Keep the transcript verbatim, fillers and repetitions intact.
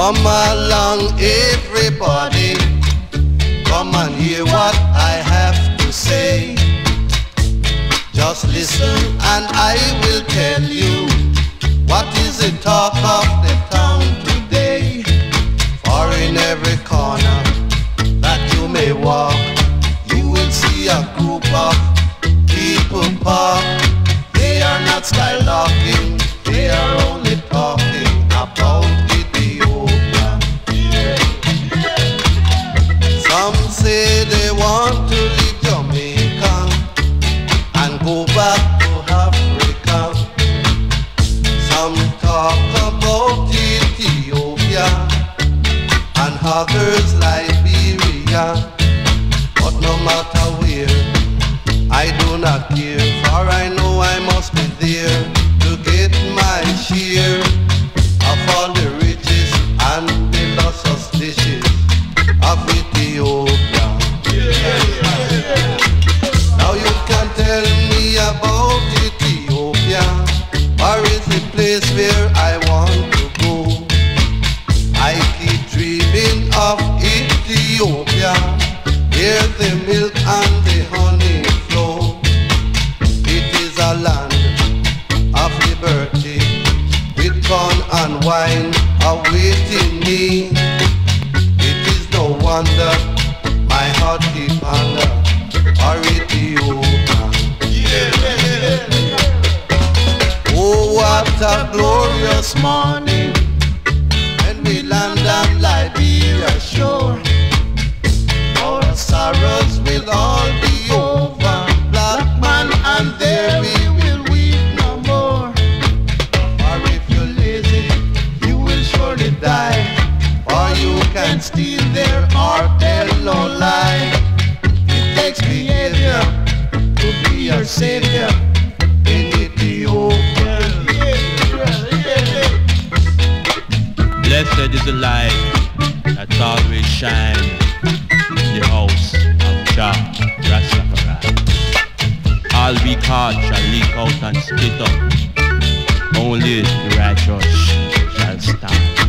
Come along everybody, come and hear what I have to say. Just listen and I will tell you what is the talk of the town today. For in every corner that you may walk, you will see a group of people park. They are not skylarking, they are only talking about Ethiopia. Some say they want to leave Jamaica and go back to Africa. Some talk about Ethiopia and others Liberia. But no matter where, I do not care, for I know I must be there to get my share of all the riches and the luscious dishes of Ethiopia. Now you can tell me about Ethiopia, or is the place where I want to go. I keep dreaming of Ethiopia, where the milk and the honey flow. It is a land of liberty, with corn and wine awaiting me. It is no wonder my heart keep hunger for Ethiopia. Oh, what a glorious morning when we land on Liberia shore. Our sorrows will all be over, black man, and there we will weep no more. Or if you're lazy, you will surely die, or you can steal there or tell no lie. It takes behavior to be your savior in Ethiopia. Blessed is the light that always shines in the house of Jah Rastafari. All weak heart shall leak out and split up. Only the righteous shall stand.